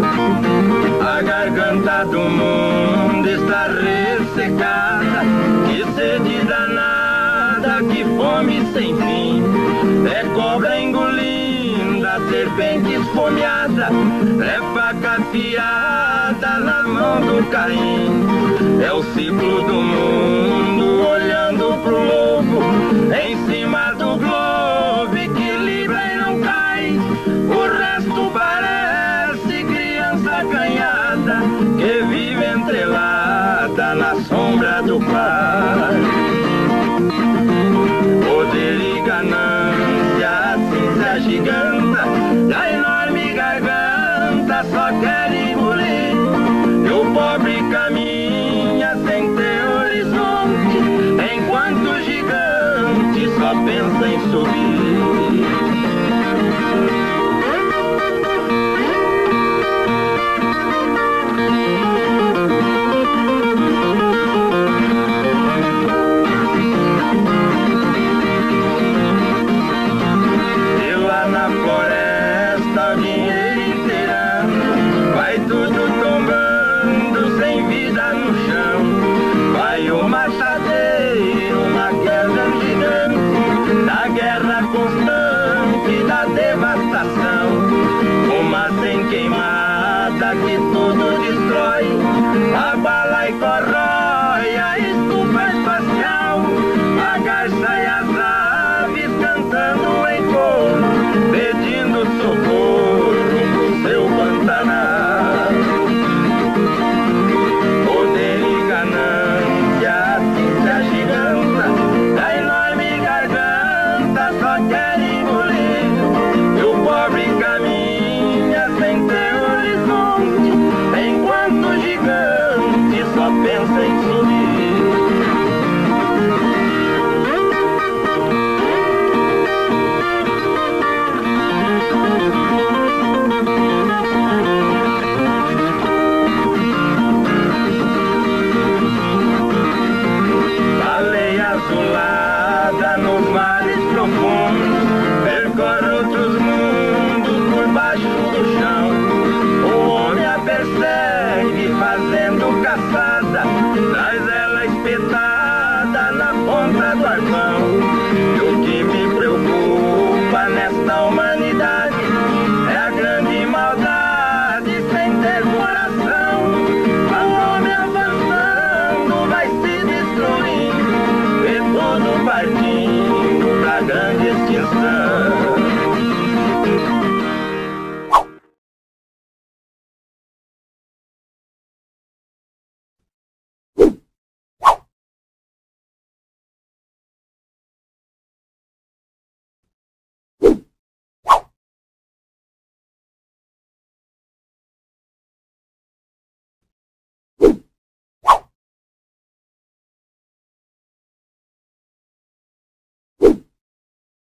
A garganta do mundo está ressecada, que sede danada, que fome sem fim. É cobra engolindo a serpente esfomeada, é faca afiada na mão do Caim. É o ciclo do mundo olhando pro lobo, em cima do globo, equilibra e não cai. O resto parece criança acanhada, que vive entrelada na sombra do pai. Poder e ganância assim se agiganta, a enorme garganta só quer engolir. E o pobre caminha sem ter horizonte, enquanto o gigante só pensa em subir. Constante da devastação, uma sem queimada que